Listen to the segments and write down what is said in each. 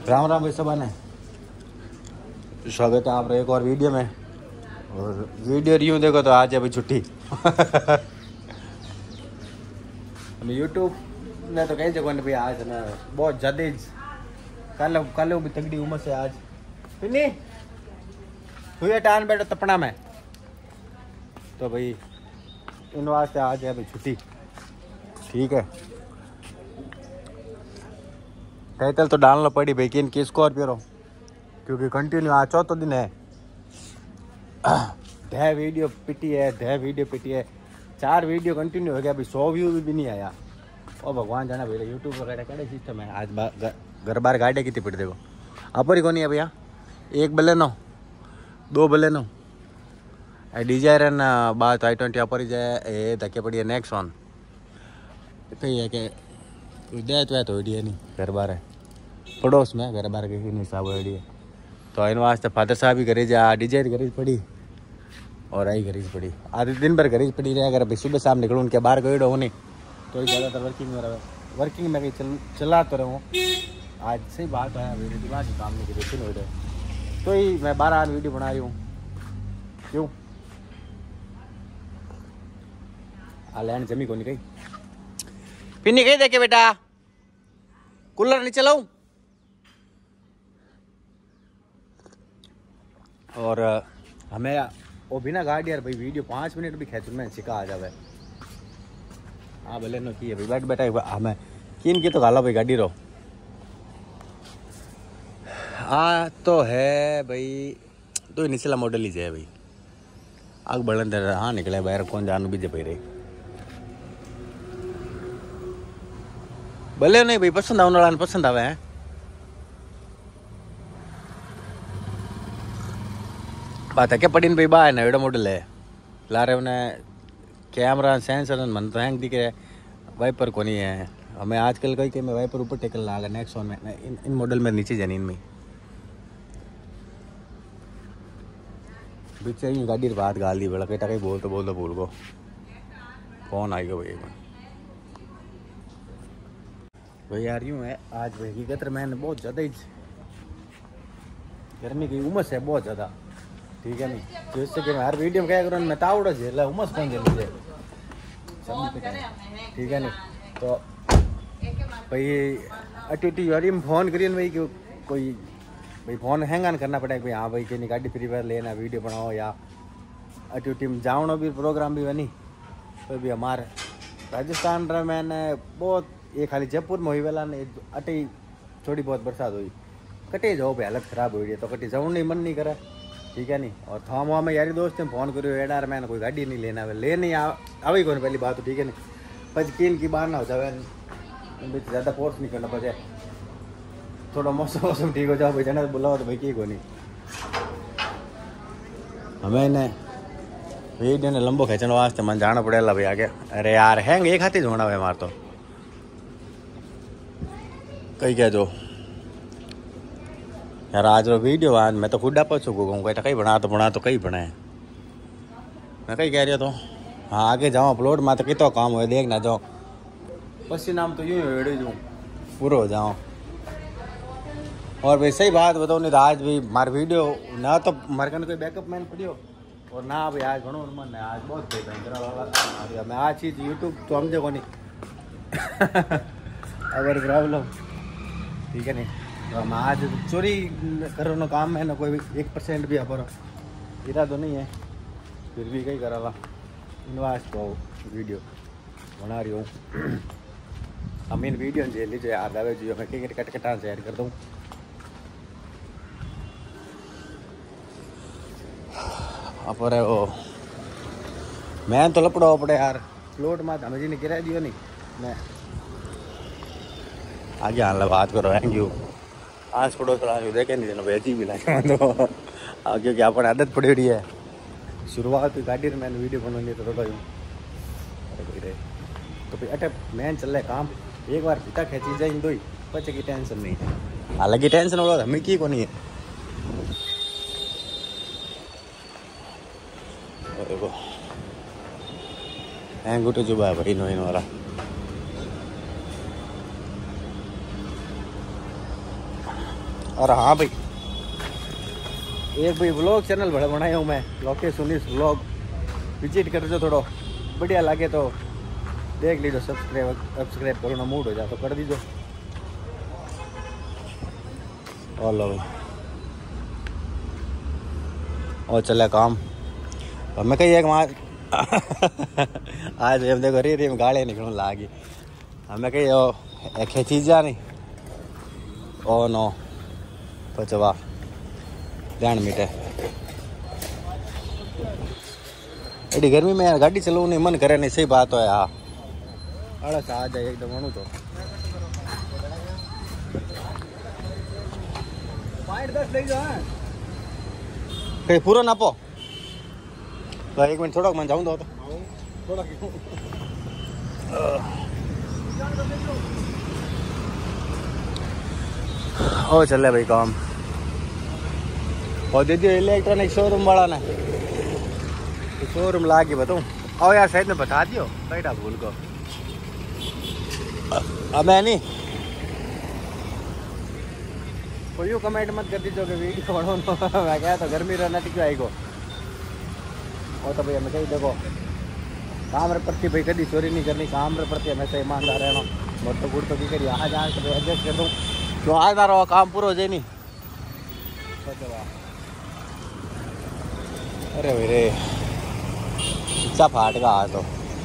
राम राम भाई सब ने स्वागत है आप एक और वीडियो में। और वीडियो रिव्यू देखो तो आज है भाई छुट्टी। यूट्यूब ने तो कई जगह ने भाई आज ना बहुत ज़्यादा कल भी तगड़ी उम्र से आज पिन्नी हुए टान बैठो तपना में तो भाई इन वास्ते आज है भाई छुट्टी। ठीक है टाइटल तो डालना पड़ी भाई कि इनकी स्कॉर्पियो क्योंकि कंटिन्यू आज चौथा दिन है। ढह वीडियो पिटी है 4 वीडियो कंटिन्यू हो गया अभी 100 व्यू भी नहीं आया। और भगवान जाना भैया यूट्यूब वगैरह कैसे सिस्टम है। आज घर बार गाड़ियाँ कितनी पिट देखो अपर ही कौन है भैया 1 बलेनो 2 बलेनो डिजायर ना बात i20 अपर ही जाए ये धक्के पड़ी है नेक्सॉन कही है कि दे तो है नहीं घर बार है पड़ोस में घर बार के नहीं साहब है तो इन वास्ते फादर साहब ही घरे जा डिजायर घरे पड़ी और आई घरे पड़ी आधे दिन भर घरे पड़ी रहे। अगर अभी सुबह शाम निकलूँ उनके बाहर गए होने तो ही ज़्यादातर वर्किंग में कहीं चला तो रहूँ। आज सही बात है मेरे दिमाग की काम नहीं करी हो रहे तो ही मैं 12 वीडियो बना रही हूँ। क्यों लैंड जमी को नहीं गई पिन्नी गई देखे बेटा कूलर नहीं चलाऊं। और हमें वो बिना गाड़ी यार भाई वीडियो 5 मिनट भी खींच में सिखा आ जावे। हाँ भले नो की है भाई बैठ बैठा हमें किन की तो गाला भाई गाड़ी रो तो है भाई तो निचला मॉडल ही है भाई आग बढ़न दे हाँ निकले बाहर कौन जानू भी जपे रही भले नहीं भाई पसंद आने वाला पसंद आवे हैं। बात है क्या पड़ी भाई बा है ना एडो मॉडल है ला रहे उन्हें कैमरा सेंसर मन तो हैंग दिखे वाइपर को नहीं है। हमें आजकल कहीं कि मैं वाइपर ऊपर टेकल लगा नेक्सॉन में इन मॉडल में नीचे जनीन में बीच गाड़ी बात गाल दी बड़ा बेटा कहीं बोल तो भूल को फोन आएगा भाई यार यूँ है आज भाई हकीकत मैंने बहुत ज़्यादा ही गर्मी की उमस है बहुत ज़्यादा। ठीक है नहीं तो इससे कि मैं हर वीडियो में क्या करूँ मैं तावड़ा झेल उमस कौन झेल मुझे ठीक है नहीं तो भाई अटी यारी में फ़ोन करिए भाई कि कोई भाई फ़ोन हैंग ऑन करना पड़ेगा भाई हाँ भाई कि गाड़ी फ्री फायर लेना वीडियो बनाओ या अटी में जाओ भी प्रोग्राम भी बनी तो भी हमारे राजस्थान रे मैंने बहुत ये खाली जयपुर में हुई वाला ने अटे थोड़ी बहुत बरसात हुई कटे जाओ भाई हालत खराब हो रही तो कटे जाऊँ नहीं मन नहीं करे। ठीक है नहीं और थाम वहाँ में यारी दोस्त ने फ़ोन करो एडार मैंने कोई गाड़ी नहीं लेना ले नहीं आवे कौन पहली बात तो ठीक है नहीं पच किन की बाहर ना हो जाए ज़्यादा फोर्स नहीं करना पड़े थोड़ा मौसम ठीक हो जाओ भाई जाना बुलाओ तो भाई की को नहीं हमें इन्हें वीडियो ने लंबो खींचने वास्ते मन जाना पड़ेगा भाई आगे। अरे यार हैंग एक हाथी होना भाई मार तो कहीं क्या जो यार आज वो वीडियो आज मैं तो खुद डापा चुका कहता कहीं बना तो कहीं बनाए मैं कहीं कह रहा तो हाँ आगे जाओ अपलोड में तो कितना काम हो देख ना जाओ बस नाम तो यूँ ही जाऊँ पूरा हो जाओ। और भाई सही बात बताओ नहीं तो आज भी मार वीडियो ना तो मारे कन कोई बैकअप मैन पड़ियो और ना भाई आज घणो मन है आज बहुत भयंकर मैं आज चीज़ यूट्यूब तो समझे को नहीं अगर प्रॉब्लम ठीक है नहीं तो हम आज चोरी करो काम है ना कोई 1% भी अपर इरादो नहीं है फिर भी कहीं करा इनवास तो वीडियो बना रही हूँ। हम इन वीडियो झेल लीजिए याद आवे जो मैं कहीं कट कटा शेयर कर दूँ। अपर है वो मैं तो लपड़ा पड़े यार प्लॉट में हमें जी ने गिरा दियो नहीं मैं आगे आने बात करो थैंक यू आज पड़ोस देखे नहीं भेजी भी लगे तो आगे क्या अपन आदत पड़ी रही है शुरुआत गाड़ी में मैंने वीडियो बनानी तो थोड़ा यूँ अरे तो फिर अटे मैन चल रहा है काम एक बार पिता खींची जाए दो ही बच्चे की टेंशन नहीं है हालांकि टेंशन वाला हमें की को नहीं है। देखो हैंग गुटे जुबा भाई नो इन वाला और हाँ भाई, एक भाई व्लॉग चैनल बनाया हूँ मैं, लोकेश सुनीस व्लॉग, विजिट कर जो, थोड़ा बढ़िया लगे तो देख लीजिए, सब्सक्राइब करो ना, मूड हो जाए तो कर दीजिए। और लो भाई, और चले काम। और मैं कही एक वहाँ आज हम देखो री में गाड़ियाँ निकलने लागी, हमें कही एक चीज़ नहीं ओ नो पचवा ध्यान मीटे। एडी गर्मी में यार गाड़ी चलाऊ नहीं मन करे नहीं, सही बात है। हाँ आलस आ जाए एकदम अणु तो 10 ले जाओ कहीं पूरा नापो तो 1 मिनट थोड़ा मैं जाऊँ तो थोड़ा ओ चले भाई काम। और दे दियो इलेक्ट्रॉनिक शोरूम वाला ने, शोरूम ला के बताऊँ। आओ यार शायद में बता दियो बेटा भूल को। अब मैं नहीं कोई यूँ कमेंट मत कर दीजिए कि वीडियो बनाओ मैं क्या तो गर्मी रहना टिक आई को। और तो भैया मैं कही देखो काम रे प्रति भाई कभी चोरी नहीं करनी, काम रे प्रति हमेशा ईमानदार रहना। मोट तो गुड़ तो की करिए आज आज तो एडजस्ट कर दूँ क्यों आज ना रहो काम पूरा हो जाए नहीं। अरे मेरे इच्छा फाट का आ तो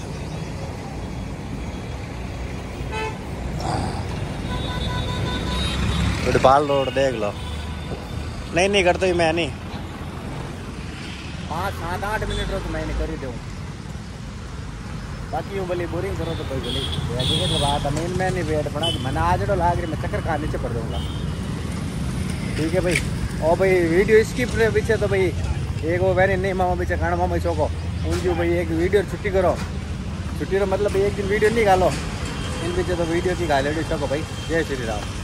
बाल रोड देख लो। नहीं करते ही मैं नहीं 5-7-8 मिनट रो तो मैं नहीं कर ही दूँ। बाकी यूँ बोली बोरिंग करो तो कोई बोली बात है मेन मैं नहीं वेट बना मैंने आज तो लाग रही मैं चक्कर खा नीचे पड़ दूँगा। ठीक है भाई। और भाई वीडियो स्किप रहे पीछे तो भाई एक वो वैरी नहीं मामा पीछे खाना मामा चौको उन भाई एक वीडियो छुट्टी करो, छुट्टी रो मतलब एक दिन वीडियो नहीं निकालो इन पीछे तो वीडियो की घाले चौको भाई। जय श्री राम।